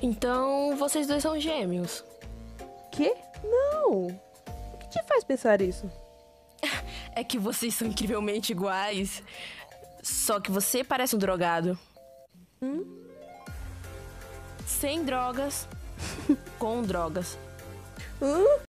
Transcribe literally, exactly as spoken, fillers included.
Então, vocês dois são gêmeos. Quê? Não! O que te faz pensar isso? É que vocês são incrivelmente iguais. Só que você parece um drogado. Hum? Sem drogas, com drogas. Hã?